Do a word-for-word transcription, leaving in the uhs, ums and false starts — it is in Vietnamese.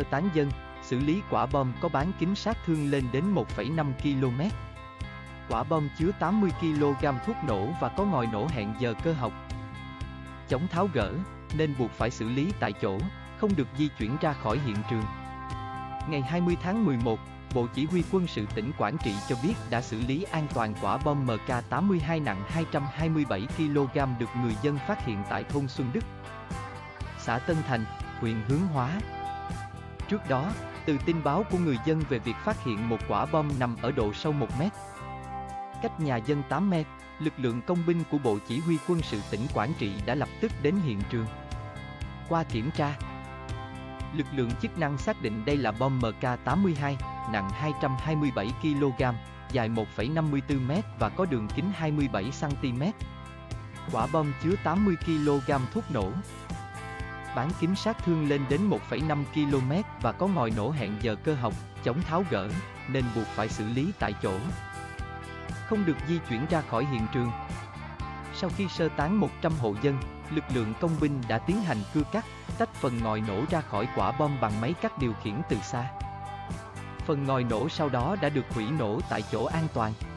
sơ tán dân, xử lý quả bom có bán kính sát thương lên đến một phẩy năm ki lô mét. Quả bom chứa tám mươi ki lô gam thuốc nổ và có ngòi nổ hẹn giờ cơ học. Chống tháo gỡ, nên buộc phải xử lý tại chỗ, không được di chuyển ra khỏi hiện trường. Ngày hai mươi tháng mười một, Bộ Chỉ huy Quân sự tỉnh Quảng Trị cho biết đã xử lý an toàn quả bom M K tám mươi hai nặng hai trăm hai mươi bảy ki lô gam được người dân phát hiện tại thôn Xuân Đức, xã Tân Thành, huyện Hướng Hóa. Trước đó, từ tin báo của người dân về việc phát hiện một quả bom nằm ở độ sâu một mét, cách nhà dân tám mét, lực lượng công binh của Bộ Chỉ huy Quân sự tỉnh Quảng Trị đã lập tức đến hiện trường. Qua kiểm tra, lực lượng chức năng xác định đây là bom M K tám mươi hai, nặng hai trăm hai mươi bảy ki lô gam, dài một phẩy năm mươi tư mét và có đường kính hai mươi bảy xăng ti mét. Quả bom chứa tám mươi ki lô gam thuốc nổ, bán kính sát thương lên đến một phẩy năm ki lô mét và có ngòi nổ hẹn giờ cơ học, chống tháo gỡ, nên buộc phải xử lý tại chỗ, không được di chuyển ra khỏi hiện trường. Sau khi sơ tán một trăm hộ dân, lực lượng công binh đã tiến hành cưa cắt, tách phần ngòi nổ ra khỏi quả bom bằng máy cắt điều khiển từ xa. Phần ngòi nổ sau đó đã được hủy nổ tại chỗ an toàn.